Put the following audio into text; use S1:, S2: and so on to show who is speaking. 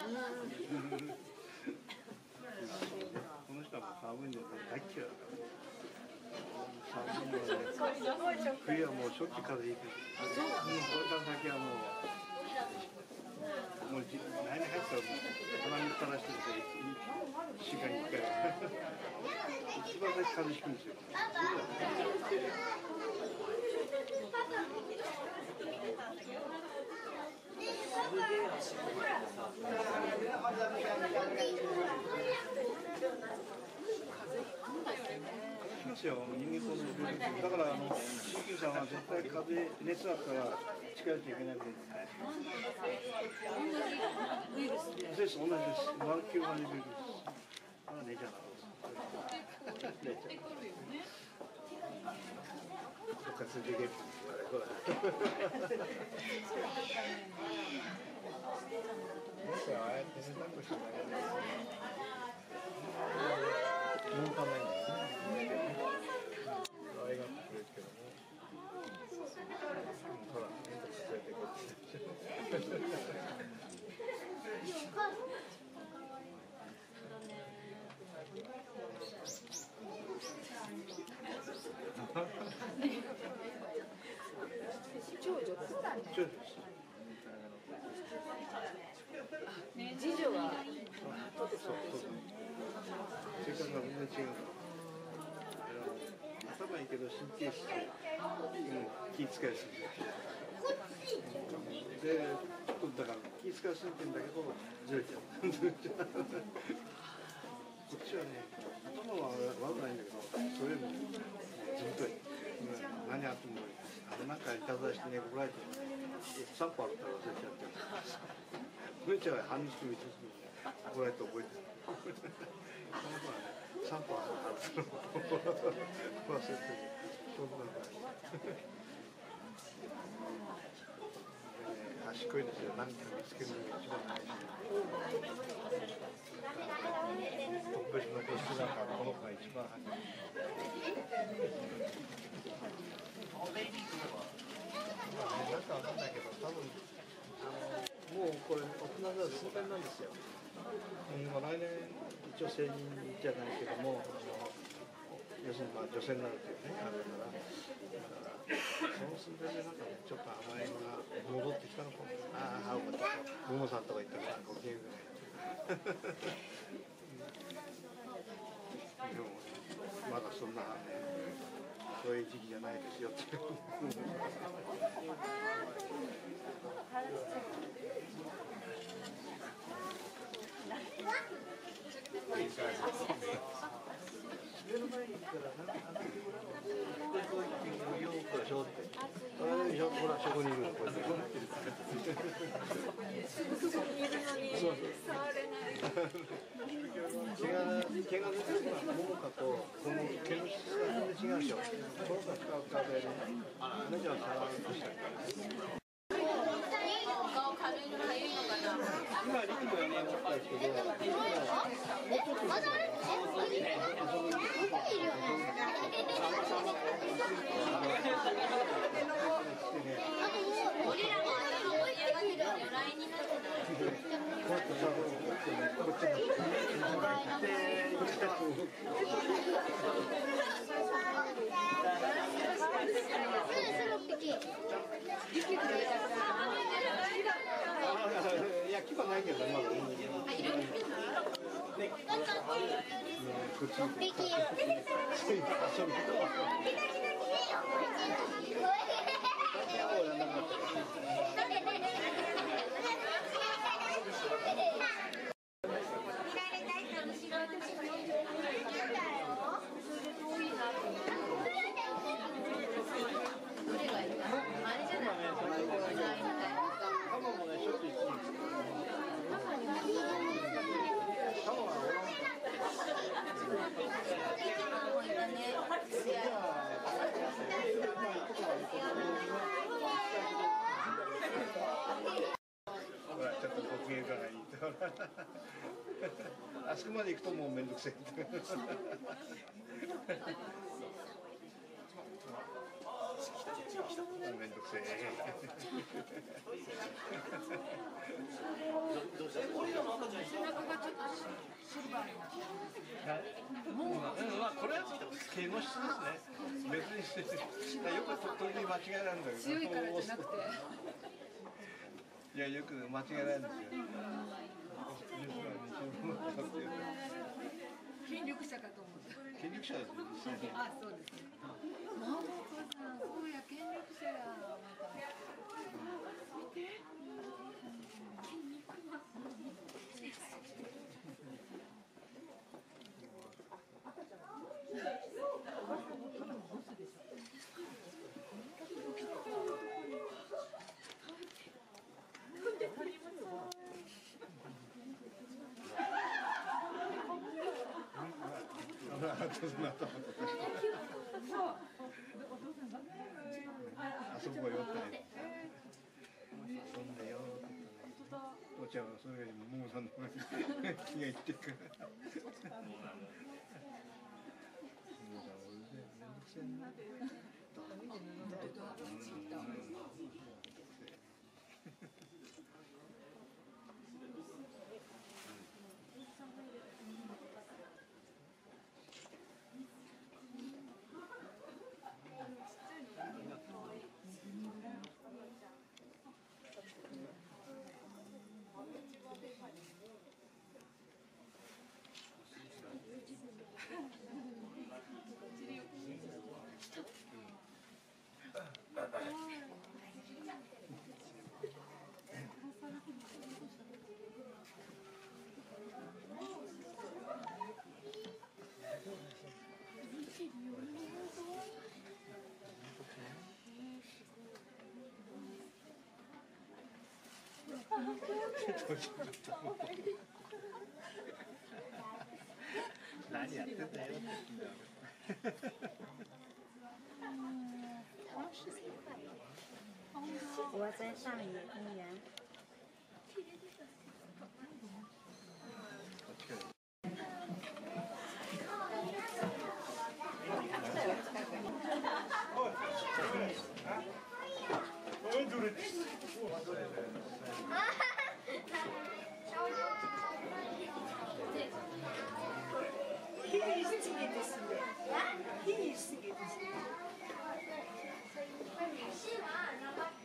S1: この人はもう寒いので大嫌いだから。寒いので冬はもうしょっちゅう風邪ひく。これから先はもう来年入ったら鼻に垂らしてる1週間に1回は一番先風邪ひくんですよ。しますよ、人間と同じ病気だから鍼灸さんは絶対風邪熱あったら近寄っちゃいけないんです。同じウイルスで。そうです、同じです。まるっきり同じ病気です。あ、寝ちゃう。寝ちゃう。どっかついていける。僕はああやって寝たくしてないですね。文化面ですね。可愛がってくれるけども。ほら、面倒くさいてこっち。
S2: 長女です。次女は取ってそうです。
S1: 性格がみんな違う。頭いいけど神経質で気遣いする。で、ちょっとだから気遣いするって言うんだけどずれちゃう。こっちはね、頭は悪くないんだけど、それよりもずぶとい。何あってもなんかいたずらしてね、怒られて3歩あったら忘れちゃってる。これちゃんは半日見てる怒られて覚えてる。その子はね、3歩あったら忘れてる。そうなんだ。賢いですよ。何か見つけるのが一番大事。特別な年だからこの子が一番早い。なんかわかんないけど、多分もうこれ大人では数年なんですよ。来年一応成人じゃないけども、要するにまあ女性になるというね、あれだから、その数年でなんかね、ちょっと甘えが戻ってきたのかも。ああ、青かった。ももさんとか言ったからご機嫌ぐらい。でもまだそんなね。そういう時期じゃないですよって。目の前に来たら、なんか話してもらおう。で、こう言って、よくでしょって。ほら、そこにいる。こうやって。
S2: そこにいるのに触れない。
S1: 毛が出てるのは桃かとこの毛の質が全然違うでしょ。桃か使うかでね、同じような皿をしたり。
S2: 顔軽いのかゆいのかな。
S1: 今リキッドはね、持ったんですけど、もうちょっと
S2: 俺らも頭盛り上がってるのに来になってない。
S1: いや、牙ないけど、まだ。ちょっとご機嫌がいいと。あそこまで行くともうめんどくせえ。めんどくせえ。どうした？ まあこれは毛の質ですね。別によく時々間違いなんだけど。強いからじゃなくて。いやよく間違いないんですよ。
S3: 権力者かと思った。
S1: 権力者ですよ。
S3: あ、そうですね。ママ子さん、そうや権力者や。見て。
S1: あそこよってね。遊んでよ。お茶はそれよりもももさんの方に気がいってるから。ももさん俺めんどくせえな。何やってんだよって言うんだよ。
S4: 我在上野公园。
S2: 是吗？